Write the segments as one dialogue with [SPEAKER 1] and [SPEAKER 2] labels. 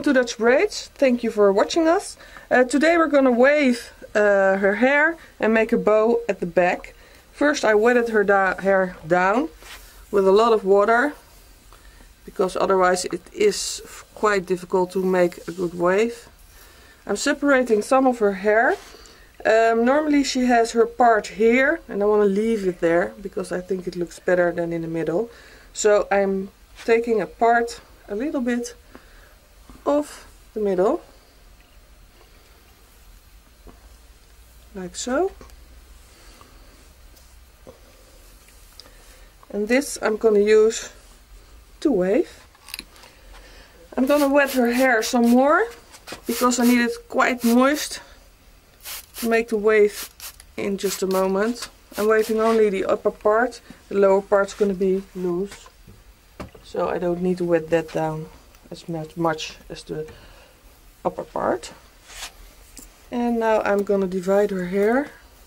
[SPEAKER 1] to Dutch Braids. Thank you for watching us. Today we're gonna wave her hair and make a bow at the back. First I wetted her hair down with a lot of water, because otherwise it is quite difficult to make a good wave. I'm separating some of her hair. Normally she has her part here, and I want to leave it there because I think it looks better than in the middle. So I'm taking apart a little bit of the middle, like so. And this I'm going to use to wave. I'm going to wet her hair some more because I need it quite moist to make the wave in just a moment. I'm waving only the upper part. The lower part's going to be loose, so I don't need to wet that down as much as the upper part. And now I'm going to divide her hair,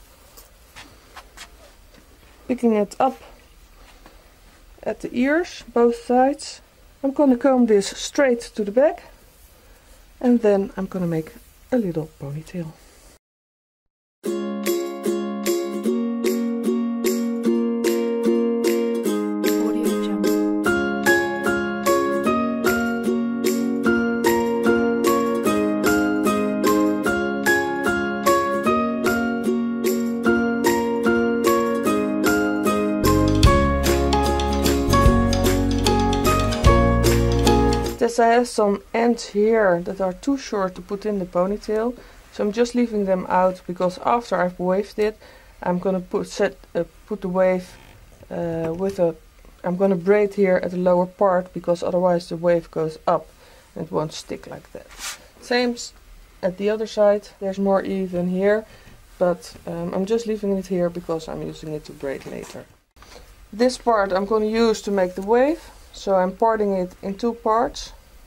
[SPEAKER 1] picking it up at the ears, both sides. I'm going to comb this straight to the back, and then I'm going to make a little ponytail. I have some ends here that are too short to put in the ponytail, so I'm just leaving them out, because after I've waved it I'm gonna put the wave I'm gonna braid here at the lower part, because otherwise the wave goes up and it won't stick like that. Same at the other side, there's more even here, but I'm just leaving it here because I'm using it to braid later. This part I'm going to use to make the wave, so I'm parting it in two parts.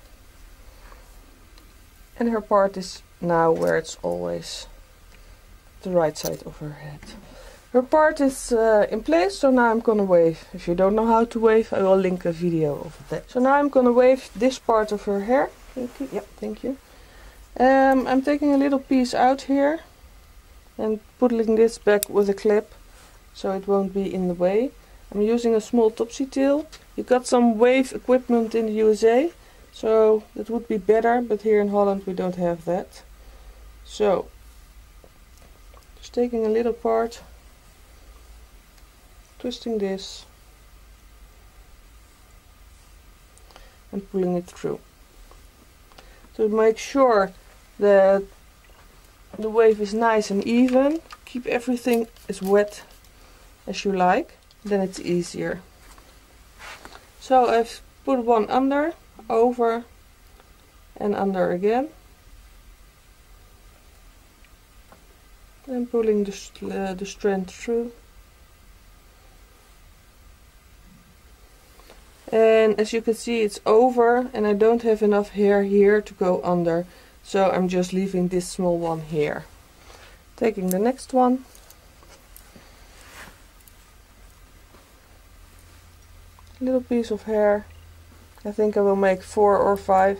[SPEAKER 1] And her part is now where it's always the right side of her head. Her part is in place, so now I'm gonna wave. If you don't know how to wave, I will link a video of that. So now I'm gonna wave this part of her hair. Thank you. Yep, thank you. I'm taking a little piece out here and putting this back with a clip, so it won't be in the way. I'm using a small topsy tail. You got some wave equipment in the USA, so that would be better, but here in Holland we don't have that. So, just taking a little part, twisting this, and pulling it through. To make sure that the wave is nice and even, keep everything as wet as you like, then it's easier. So I've put one under, over and under again, and pulling the strand through. And as you can see, it's over, and I don't have enough hair here to go under, so I'm just leaving this small one here. Taking the next one, little piece of hair. I think I will make 4 or 5.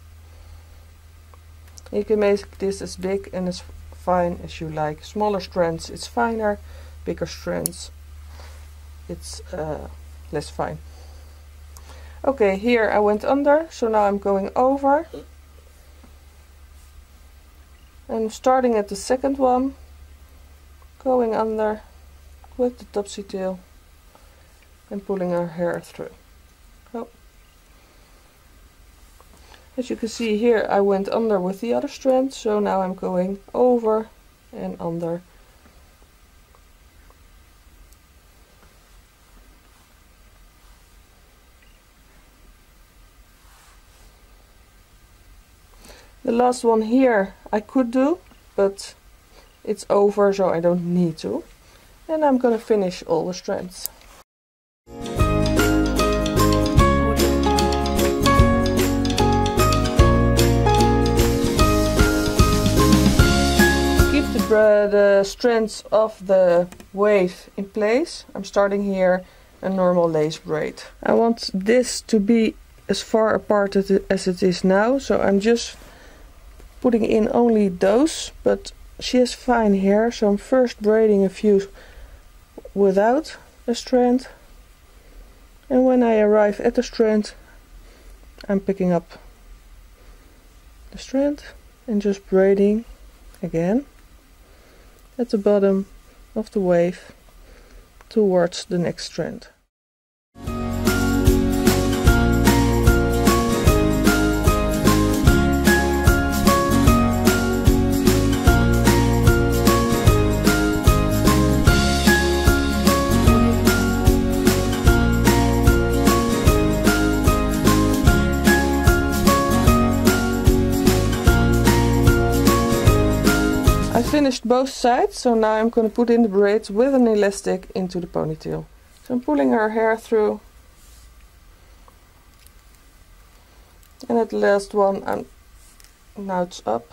[SPEAKER 1] You can make this as big and as fine as you like. Smaller strands it's finer, bigger strands it's less fine. Okay, here I went under, so now I'm going over. And starting at the second one, going under with the topsy tail and pulling our hair through. Oh. As you can see here, I went under with the other strand, so now I'm going over and under. The last one here I could do, but it's over, so I don't need to. And I'm gonna finish all the strands. The strands of the wave in place. I'm starting here a normal lace braid. I want this to be as far apart as it is now, so I'm just putting in only those, but she has fine hair, so I'm first braiding a few without a strand, and when I arrive at the strand I'm picking up the strand and just braiding again at the bottom of the wave towards the next strand. I finished both sides, so now I'm going to put in the braids with an elastic into the ponytail. So I'm pulling her hair through, and at the last one now it's up.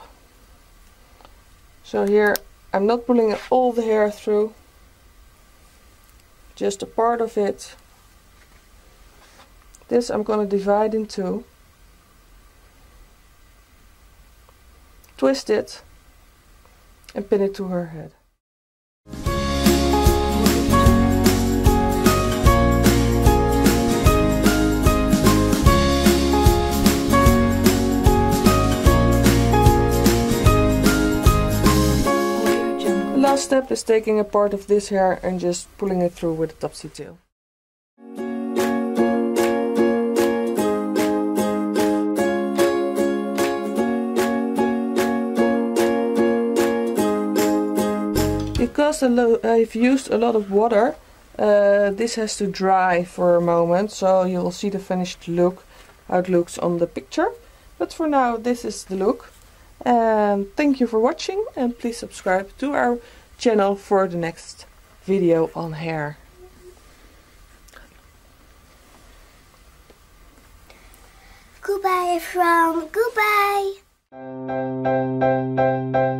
[SPEAKER 1] So here I'm not pulling all the hair through, just a part of it. This I'm going to divide in two, twist it and pin it to her head. The last step is taking a part of this hair and just pulling it through with a topsy tail. Because I've used a lot of water, this has to dry for a moment, so you'll see the finished look, how it looks on the picture. But for now, this is the look. And thank you for watching, and please subscribe to our channel for the next video on hair.
[SPEAKER 2] Goodbye everyone, goodbye!